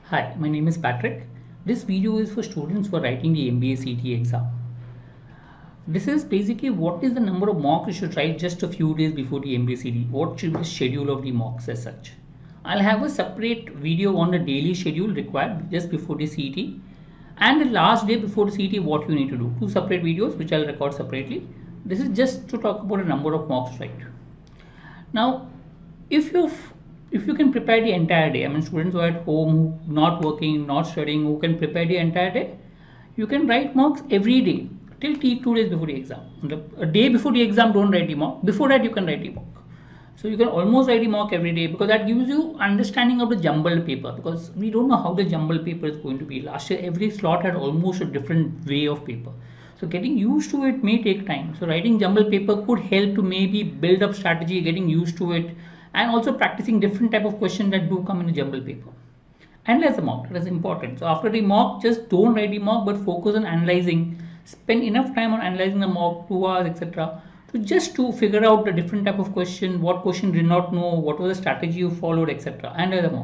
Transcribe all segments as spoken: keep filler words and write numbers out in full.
Hi, my name is Patrick. This video is for students who are writing the M B A C T exam. This is basically what is the number of mocks you should write just a few days before the M B A C T. What should be the schedule of the mocks as such. I'll have a separate video on the daily schedule required just before the C T and the last day before the C T what you need to do. Two separate videos which I'll record separately. This is just to talk about the number of mocks right. Now, if you've if you can prepare the entire day, I mean students who are at home, not working, not studying, who can prepare the entire day, you can write mocks every day till two days before the exam. A day before the exam, don't write the mock. Before that, you can write the mock. So you can almost write the mock every day because that gives you understanding of the jumbled paper, because we don't know how the jumbled paper is going to be. Last year, every slot had almost a different way of paper. So getting used to it may take time. So writing jumbled paper could help to maybe build up strategy, getting used to it, and also practicing different type of questions that do come in the jumbled paper. Analyze the mock, that is important. So after the mock, just don't write the mock, but focus on analyzing. Spend enough time on analyzing the mock, two hours, et cetera. To just to figure out the different type of question, what question did not know, what was the strategy you followed, et cetera. Analyze the mock.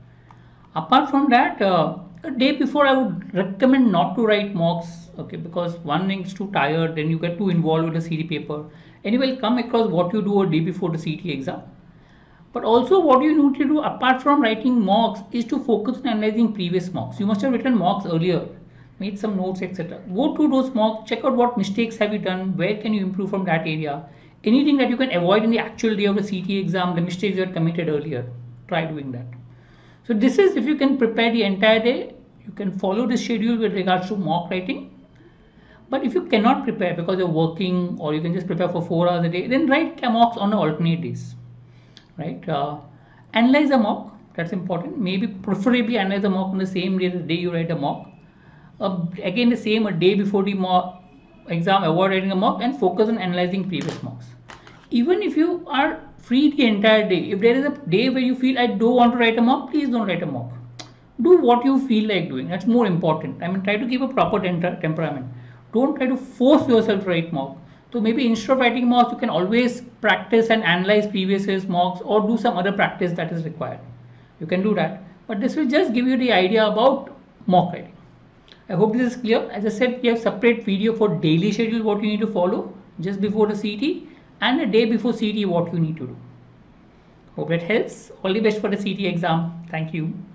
Apart from that, uh, a day before I would recommend not to write mocks, okay, because one thing is too tired, then you get too involved with the C T paper, and you will come across what you do a day before the C T exam. But also what you need to do apart from writing mocks is to focus on analyzing previous mocks. You must have written mocks earlier, made some notes, et cetera. Go through those mocks, check out what mistakes have you done, where can you improve from that area. Anything that you can avoid in the actual day of the C T exam, the mistakes you had committed earlier, try doing that. So this is, if you can prepare the entire day, you can follow the schedule with regards to mock writing. But if you cannot prepare because you're working, or you can just prepare for four hours a day, then write mocks on the alternate days. Right? Uh, analyze a mock, that's important. Maybe preferably analyze a mock on the same day, the day you write a mock. Uh, again, the same, a day before the mock exam, avoid writing a mock and focus on analyzing previous mocks. Even if you are free the entire day, if there is a day where you feel I don't want to write a mock, please don't write a mock. Do what you feel like doing. That's more important. I mean, try to keep a proper temperament. Don't try to force yourself to write mock. So maybe instead of writing mocks, you can always practice and analyze previous year's mocks, or do some other practice that is required. You can do that. But this will just give you the idea about mock writing. I hope this is clear. As I said, we have separate video for daily schedule, what you need to follow just before the C T, and the day before C T, what you need to do. Hope that helps. All the best for the C T exam. Thank you.